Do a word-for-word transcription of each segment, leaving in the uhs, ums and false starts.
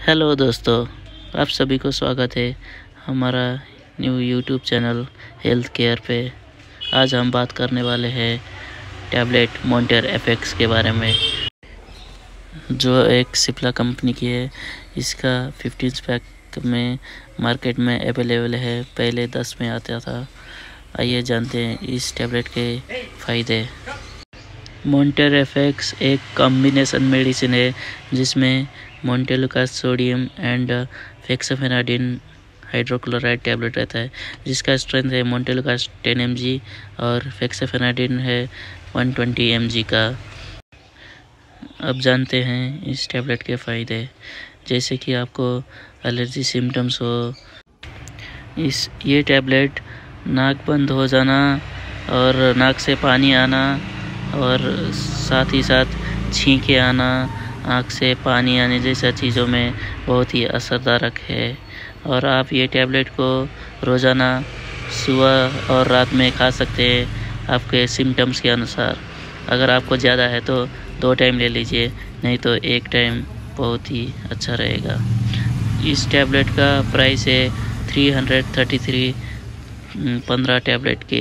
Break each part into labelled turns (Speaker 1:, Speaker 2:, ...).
Speaker 1: Hello दोस्तों, आप सभी को स्वागत है हमारा new YouTube channel health care पे। आज हम बात करने वाले हैं टैबलेट मॉन्टेर एफ एक्स के बारे में, जो एक सिप्ला कंपनी की है। इसका फिफ्टीन पैक में मार्केट में अवेलेबल है, पहले दस में आता था। आइए जानते हैं इस टैबलेट के फ़ायदे। मॉन्टेर एफ एक्स एक कॉम्बिनेशन मेडिसिन है जिसमें montelukast sodium and fexofenadine hydrochloride tablet रहता है, जिसका स्ट्रेंथ है मोन्टेलुकास टेन एम जी और फेक्साफेनाडिन है वन ट्वेंटी एम जी का। अब जानते हैं इस टैबलेट के फ़ायदे। जैसे कि आपको एलर्जी सिम्टम्स हो, इस ये टैबलेट नाक बंद हो जाना और नाक से पानी आना और साथ ही साथ छींके आना, आँख से पानी आने जैसा चीज़ों में बहुत ही असरदारक है। और आप ये टैबलेट को रोज़ाना सुबह और रात में खा सकते हैं आपके सिम्टम्स के अनुसार। अगर आपको ज़्यादा है तो दो टाइम ले लीजिए, नहीं तो एक टाइम बहुत ही अच्छा रहेगा। इस टैबलेट का प्राइस है थ्री हंड्रेड थर्टी थ्री पंद्रह टैबलेट के।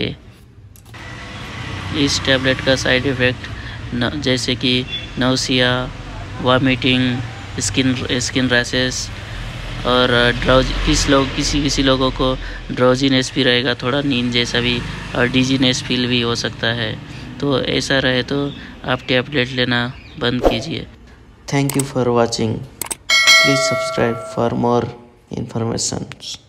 Speaker 1: इस टैबलेट का साइड इफ़ेक्ट न, जैसे कि nausea, vomiting, skin skin rashes और ड्राउज किस लोग किसी किसी लोगों को ड्राउजीनेस भी रहेगा, थोड़ा नींद जैसा भी, और डिजीनेस फील भी हो सकता है। तो ऐसा रहे तो आप टैबलेट लेना बंद कीजिए।
Speaker 2: Thank you for watching. Please subscribe for more information.